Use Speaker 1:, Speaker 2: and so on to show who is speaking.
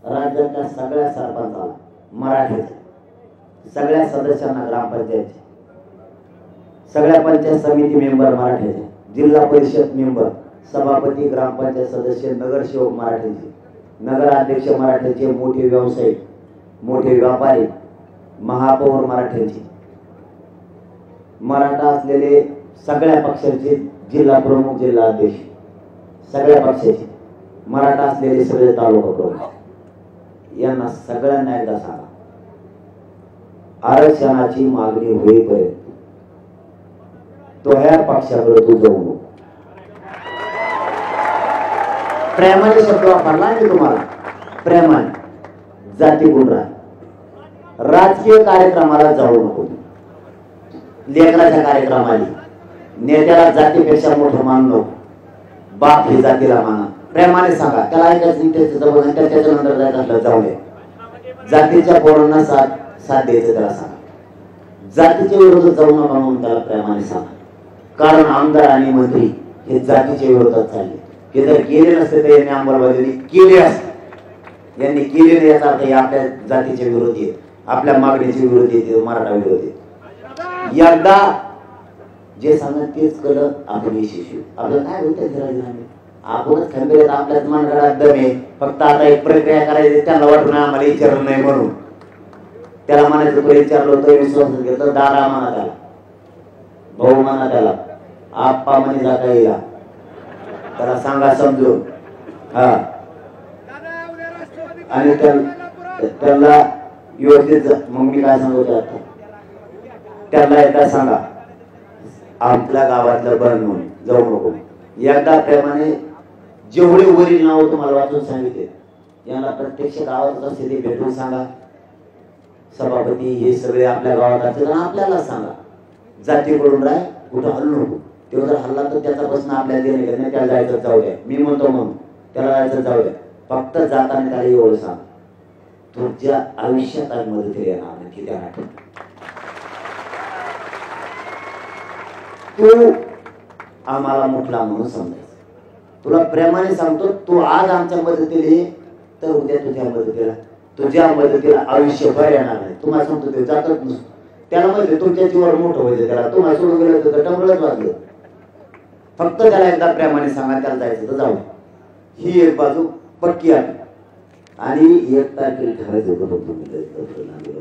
Speaker 1: राज्यातल्या सगळ्या सरपंचाला मराठीचे, सगळ्या सदस्यांना ग्रामपंचायतचे, सगळ्या पंचायत समिती मेंबर मराठीचे, जिल्हा परिषद मेंबर, सभापती, ग्रामपंचायत सदस्य, नगरसेवक मराठीचे, नगराध्यक्ष मराठीचे, मोठे व्यावसायिक, मोठे व्यापारी, महापौर मराठीचे, मराठा असलेले सगळ्या पक्षाचे जिल्हा प्रमुख, जिल्हा अध्यक्ष, सगळ्या पक्षाचे मराठा असलेले सगळे तालुका प्रमुख, यांना सगळ्यांना एकदा सांगा, आरक्षणाची मागणी होईपर्यंत तो ह्या पक्षाकडे तू जाऊ नको. प्रेमाने शब्द वापरला मी तुम्हाला, प्रेमाने. जाती गुंडा राजकीय कार्यक्रमाला जाऊ नको, लेकराच्या कार्यक्रमाला नेत्याला जातीपेक्षा मोठं मानलो, बाप ही जातीला माना. प्रेमाने सांगा, त्याला ऐकायचं त्याच्यानंतर जायचं असलं जाऊ दे. जातीच्या पोरांना साथ द्यायचं त्याला सांगा, जातीच्या विरोधात जाऊ नका म्हणून त्याला प्रेमाने सांगा. कारण आमदार आणि मंत्री हे जातीच्या विरोधात चालले, हे जर केले नसते तर यांनी अंमलबजावणी केली असते. यांनी केले नाही याचा अर्थ हे आपल्या जातीच्या विरोधी आहेत, आपल्या मागणीच्या विरोधी आहेत, मराठा विरोधी आहेत. एकदा जे सांगत तेच केलं आपण यशस्वी. आपलं काय होतं, आपणच खंबीर, आपल्याच मनगडात दम आहे. फक्त आता एक प्रक्रिया करायची, त्यांना वाटून आम्हाला विचारलं नाही म्हणून. त्याला म्हणायचं तुला विचारलं होतं, विश्वास घेतलं, दादा म्हणा त्याला, भाऊ म्हणा त्याला, आप्पा म्हणे जाता येईल, त्याला सांगा समजून. हा, आणि त्याला व्यवस्थित. मग मी काय सांगतो आता, त्याला एकदा सांगा आपल्या गावातलं बन म्हणून जाऊ नको. एकदा प्रेमाने जेवढे वरील नाव तुम्हाला वाचून सांगितले, यांना प्रत्यक्ष गावात स्थिती भेटून सांगा. सभापती हे सगळे आपल्या गावात असतील, आपल्याला सांगा जातीकडून राय, कुठं हल्लो नको. तेव्हा जर हल्ला तर त्याचा प्रश्न आपल्याला देणे नाही, त्याला जायचं जाऊ द्या. मी म्हणतो म्हणून त्याला जायचं जाऊ द्या. फक्त जाताना त्याला एवढं सांग, तुमच्या आयुष्यात आज मदतीला येणार नाही की त्या तू आम्हाला मोठला म्हणून समजायचं. तुला प्रेमाने सांगतो, तू आज आमच्या मदतीला ये तर उद्या तुझ्या मदतीला आयुष्यभर येणार नाही. तुम्हाला सांगतो ते जातच नसतो. त्याला म्हणजे तुमच्या जीवावर मोठं व्हायचं, त्याला तुम्हाला सोडून गेलं तर टंगळच वाजलं. फक्त त्याला एकदा प्रेमाने सांगा, त्याला जायचं तर जाऊ. ही एक बाजू पक्की आहे. आणि 1 तारखेला ठरायचं होतं